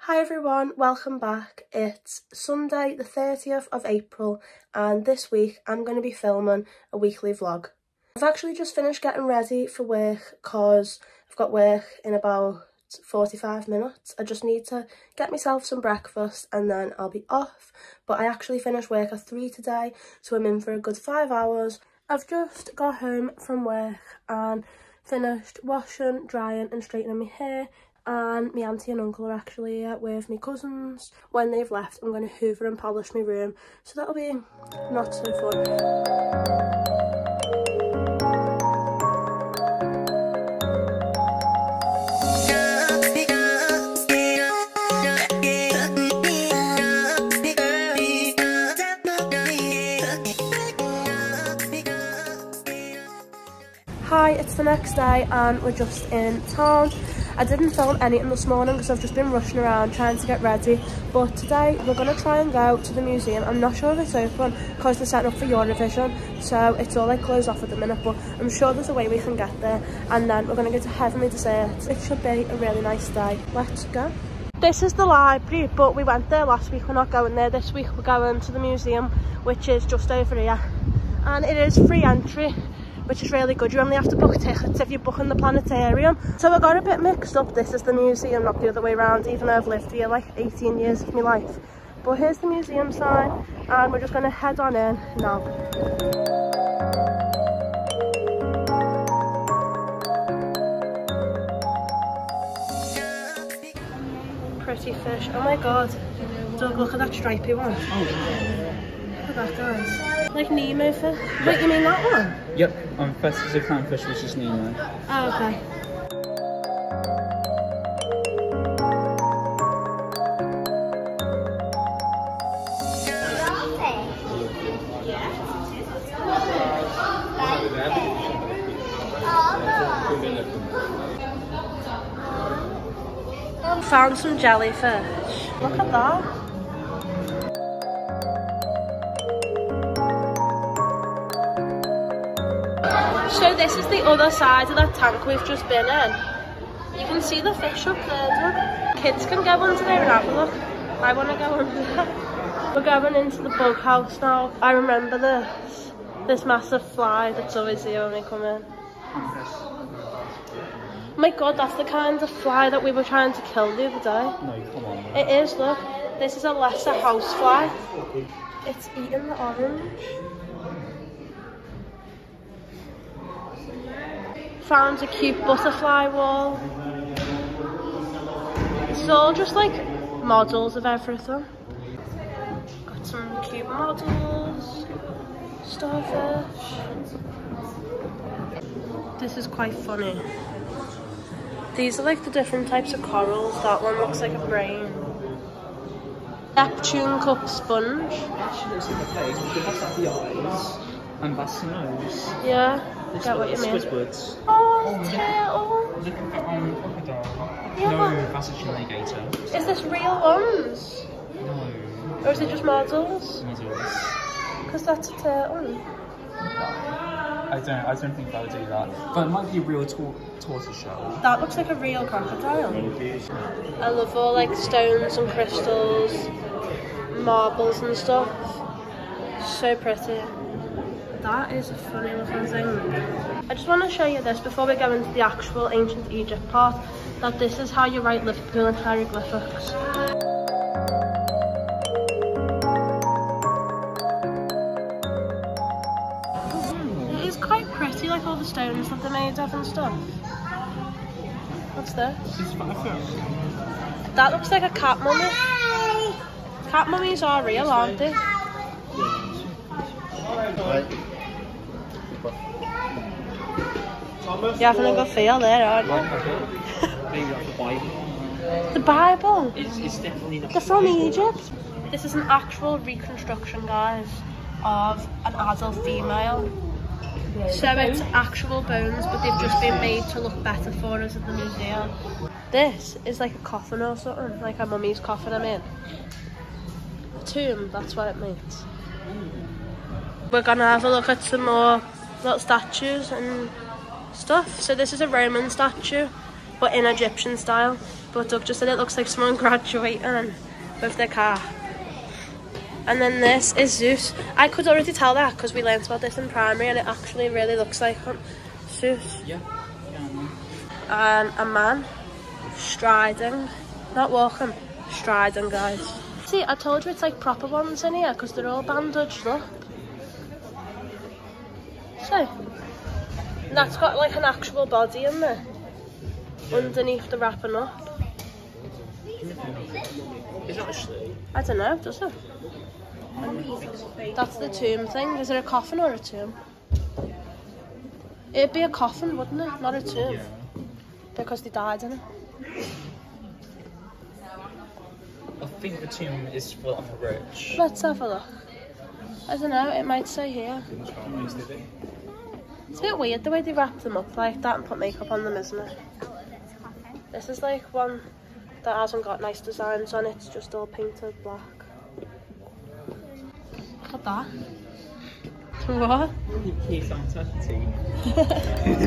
Hi everyone, welcome back. It's Sunday the 30th of April and this week I'm going to be filming a weekly vlog. I've actually just finished getting ready for work because I've got work in about 45 minutes. I just need to get myself some breakfast and then I'll be off. But I actually finished work at 3 today, so I'm in for a good 5 hours. I've just got home from work and finished washing, drying and straightening my hair. And my auntie and uncle are actually here with my cousins. When they've left, I'm going to hoover and polish my room, so that'll be not so fun. Hi, it's the next day and we're just in town. I didn't film anything this morning because I've just been rushing around trying to get ready, but today we're going to try and go to the museum. I'm not sure if it's open because they're setting up for Eurovision, so it's all like closed off at the minute, but I'm sure there's a way we can get there, and then we're going to go to Heavenly Desserts. It should be a really nice day. Let's go. This is the library, but we went there last week. We're not going there this week. We're going to the museum, which is just over here, and it is free entry, which is really good. You only have to book tickets if you book in the planetarium. So I got a bit mixed up. This is the museum, not the other way around, even though I've lived here like 18 years of my life. But here's the museum sign, and we're just going to head on in now. Pretty fish. Oh my god. Doug, look at that stripy one. Oh. Look at that, guys. Like Nemo fish. Wait, you mean that one? Yep, first is a clownfish, which is Nemo. Oh, okay. Found some jellyfish. Look at that. So this is the other side of that tank we've just been in. You can see the fish up there, look. Kids can go under there and have a look. I want to go under there. We're going into the bug house now. I remember this massive fly that's always here when we come in. Oh my god, that's the kind of fly that we were trying to kill the other day. No, come on. It is, look. This is a lesser housefly. It's eating the orange. Found a cute butterfly wall. It's all just like models of everything. Got some cute models. Starfish. This is quite funny. These are like the different types of corals. That one looks like a brain. Neptune cup sponge. Actually looks like a face, but it has like the eyes. And that's the nose. Yeah, I get what you mean. Squidwards. Oh, tail. Look at that crocodile. Yeah, no, that's a alligator. Is this real ones? No. Or is it just models? Models. Because that's a tail. I don't think they'll do that. But it might be a real tortoiseshell. That looks like a real crocodile. I love all like stones and crystals, marbles and stuff. So pretty. That is a funny looking thing. I just want to show you this before we go into the actual ancient Egypt part, that this is how you write Liverpool in hieroglyphics. It is quite pretty, like all the stones that they're made of and stuff. What's this? That looks like a cat mummy. Cat mummies are real, aren't they? You're having a good feel there, aren't you? The Bible? It's definitely not. They're from Egypt. This is an actual reconstruction, guys, of an adult female. So it's actual bones, but they've just been made to look better for us at the museum. This is like a coffin or something, like a mummy's coffin, I mean. A tomb, that's what it means. We're gonna have a look at some more little statues and stuff. So this is a Roman statue. but in Egyptian style. But Doug just said it looks like someone graduating with their car. And then this is Zeus. I could already tell that because we learnt about this in primary, and it actually really looks like Zeus. Yeah. And a man striding, not walking, striding, guys. See, I told you it's like proper ones in here because they're all bandaged up. So, and that's got like an actual body in there underneath the wrapping up. Is it actually? I don't know, does it? That's the tomb thing. Is it a coffin or a tomb? It'd be a coffin, wouldn't it? Not a tomb. Yeah. Because they died in it. I think the tomb is for like the rich. Let's have a look. I don't know, it might say here. It's a bit weird the way they wrap them up like that and put makeup on them, isn't it? This is like one that hasn't got nice designs on it, it's just all painted black. Look at that. What? He sounds empty.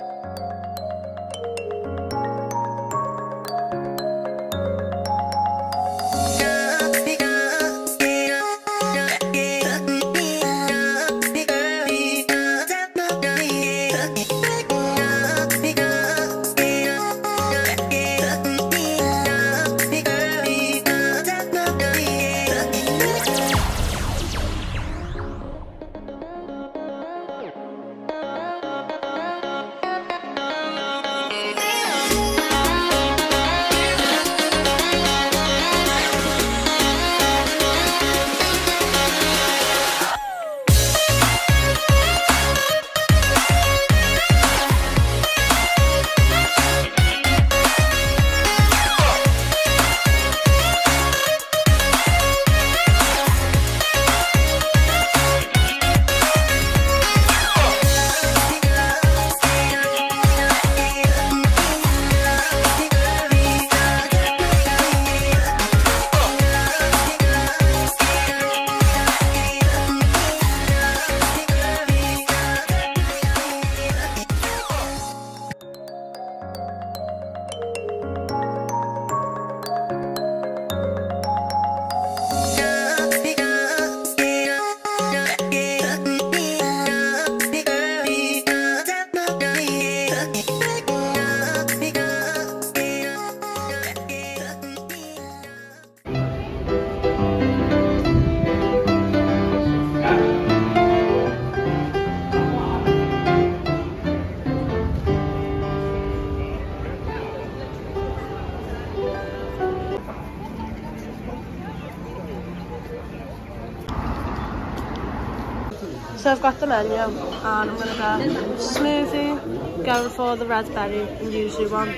So I've got the menu and I'm going to get smoothie, going for the red berry and yuzu one,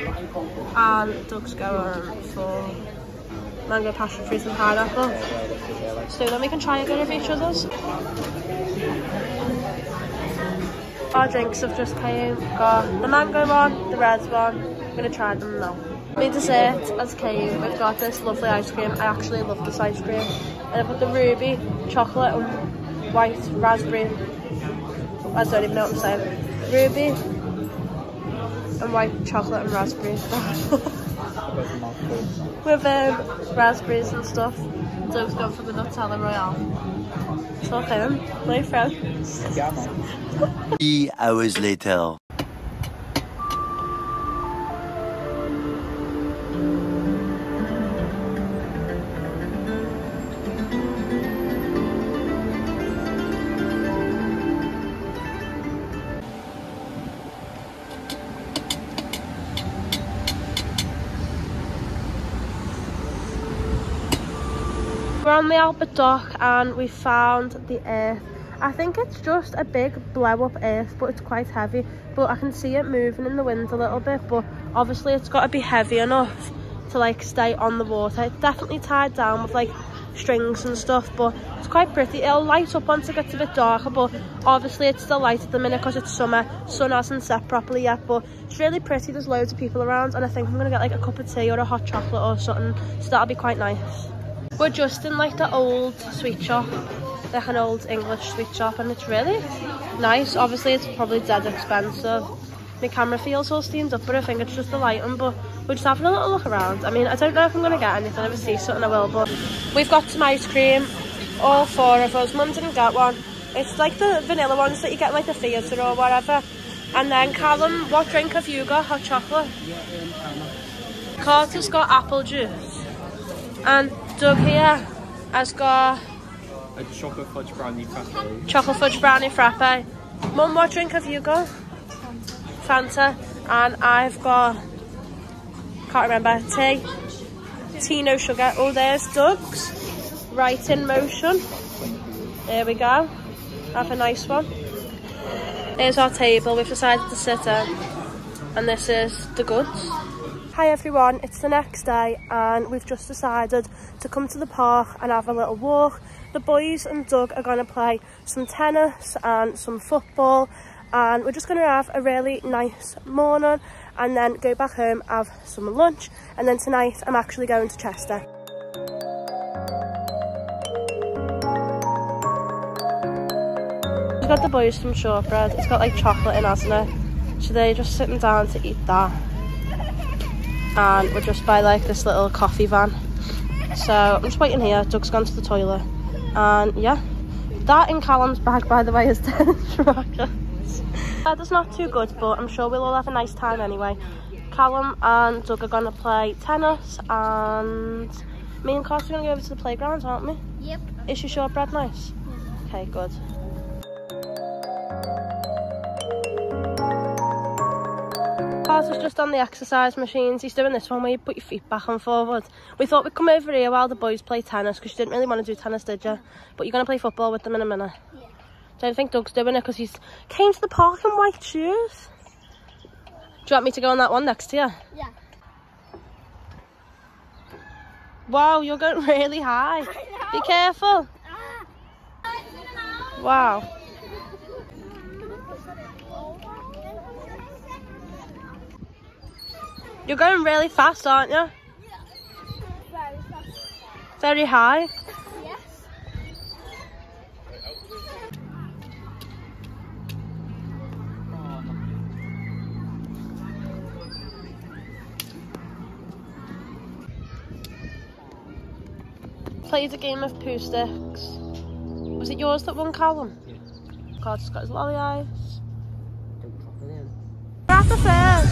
and Doug's going for mango passion fruit and pineapple. So then we can try a bit of each other's. Our drinks have just came, got the mango one, the red one, I'm going to try them now. My dessert has came, we've got this lovely ice cream, I actually love this ice cream. And I've got the ruby, chocolate and white raspberry, I don't even know what I'm saying, ruby and white chocolate and raspberry with raspberries and stuff. Doug's going for the Nutella Royale. So him, my friends. 3 hours later. We're on the Albert Dock and we found the earth. I think it's just a big blow up earth, but it's quite heavy. But I can see it moving in the wind a little bit, but obviously it's got to be heavy enough to like stay on the water. It's definitely tied down with like strings and stuff, but it's quite pretty. It'll light up once it gets a bit darker, but obviously it's still light at the minute because it's summer. Sun hasn't set properly yet, but it's really pretty. There's loads of people around, and I think I'm gonna get like a cup of tea or a hot chocolate or something, so that'll be quite nice. We're just in like the old sweet shop, like an old English sweet shop, and it's really nice. Obviously it's probably dead expensive, my camera feels all steamed up, but I think it's just the lighting. But we're just having a little look around. I mean, I don't know if I'm going to get anything. If I see something I will, but we've got some ice cream, all 4 of us. Mum didn't get one. It's like the vanilla ones that you get like the theatre or whatever. And then Callum, what drink have you got? Hot chocolate? Yeah, Carter's got apple juice. And Doug here has got a chocolate fudge brownie frappe. Chocolate fudge brownie frappe. Mum, what drink have you got? Fanta. And I've got, can't remember, tea no sugar. Oh, there's Doug's. Right in motion. There we go. Have a nice one. Here's our table. We've decided to sit in, and this is the goods. Hi everyone, it's the next day and we've just decided to come to the park and have a little walk. The boys and Doug are going to play some tennis and some football, and we're just going to have a really nice morning and then go back home, have some lunch, and then tonight I'm actually going to Chester. We've got the boys some shortbread. It's got like chocolate in, hasn't it? So they're just sitting down to eat that. And we're just by like this little coffee van. So I'm just waiting here. Doug's gone to the toilet. And yeah, that in Callum's bag, by the way, is tennis rackets. That's not too good, but I'm sure we'll all have a nice time anyway. Callum and Doug are going to play tennis, and me and Carter are going to go over to the playground, aren't we? Yep. Is your shortbread nice? Yeah. Okay, good. Carter's just on the exercise machines. He's doing this one where you put your feet back and forward. We thought we'd come over here while the boys play tennis, because you didn't really want to do tennis, did you? But you're going to play football with them in a minute. Yeah. Don't think Doug's doing it because he's came to the park in white shoes. Do you want me to go on that one next to you? Yeah. Wow, you're going really high. Be careful. Wow. You're going really fast, aren't you? Yeah. Very fast. Very high. Yes. Played a game of poo sticks. Was it yours that won, Callum? Yeah. Carter's got his lolly eyes. We're at the fair.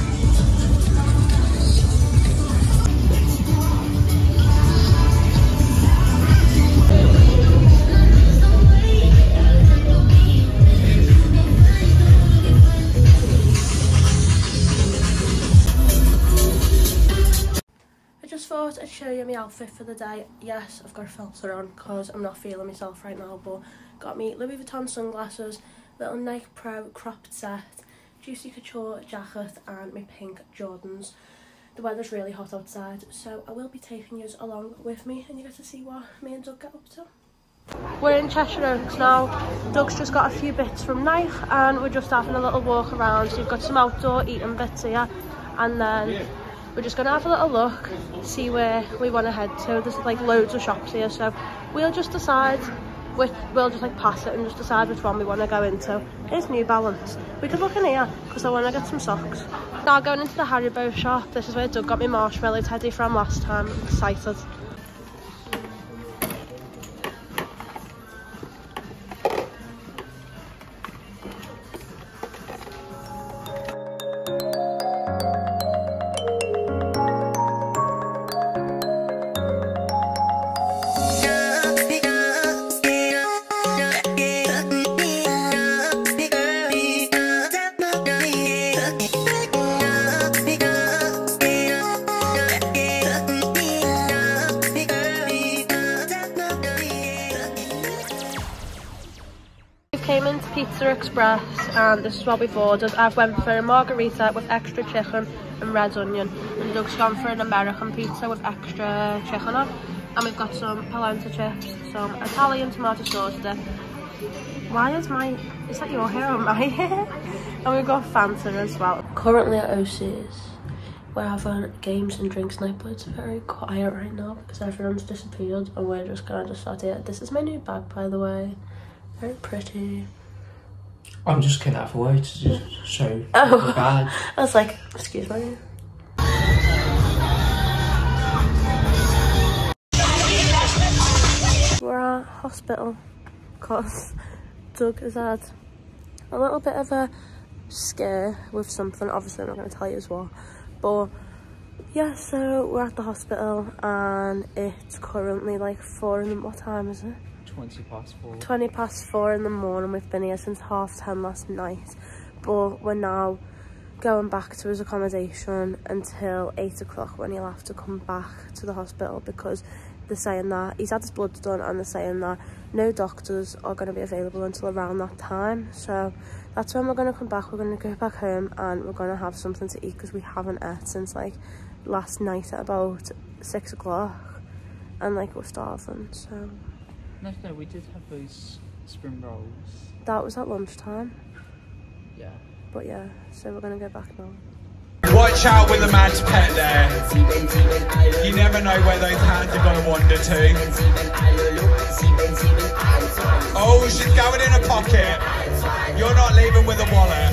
Thought I'd show you my outfit for the day. Yes, I've got a filter on because I'm not feeling myself right now, but got me Louis Vuitton sunglasses, little Nike Pro cropped set, Juicy Couture jacket and my pink Jordans. The weather's really hot outside, so I will be taking you along with me and you get to see what me and Doug get up to. We're in Cheshire Oaks now. Doug's just got a few bits from Nike and we're just having a little walk around. So you've got some outdoor eating bits here, and then we're just going to have a little look, see where we want to head to. There's like loads of shops here, so we'll just decide we'll just like pass it and just decide which one we want to go into. Here's New Balance. We could look in here because I want to get some socks. Now going into the Haribo shop. This is where Doug got me marshmallow teddy from last time. I'm excited. Came into Pizza Express and this is what we've ordered. I've went for a margarita with extra chicken and red onion, and Doug's gone for an American pizza with extra chicken on, and we've got some polenta chips, some Italian tomato sauce dip. Is that your hair or my hair? And we've got Fanta as well. Currently at OC's, we're having games and drinks night, but it's very quiet right now because everyone's disappeared and we're just kind of sat here. This is my new bag, by the way. Very pretty. I'm just getting out of the way to just show the Oh, badge. I was like, excuse me. We're at hospital because Doug has had a little bit of a scare with something. Obviously I'm not going to tell you as well, but yeah, so we're at the hospital and it's currently like what time is it? 20 past 4. 20 past 4 in the morning. We've been here since 10:30 last night, but we're now going back to his accommodation until 8 o'clock when he'll have to come back to the hospital, because they're saying that he's had his bloods done and they're saying that no doctors are going to be available until around that time. So that's when we're going to come back. We're going to go back home and we're going to have something to eat because we haven't ate since like last night at about 6 o'clock, and like we're starving. So No, we did have those spring rolls. that was at lunchtime. Yeah. But yeah, so we're gonna go back now. Watch out with the man's pet there. You never know where those hands are going to wander to. Oh, she's going in a pocket. You're not leaving with a wallet.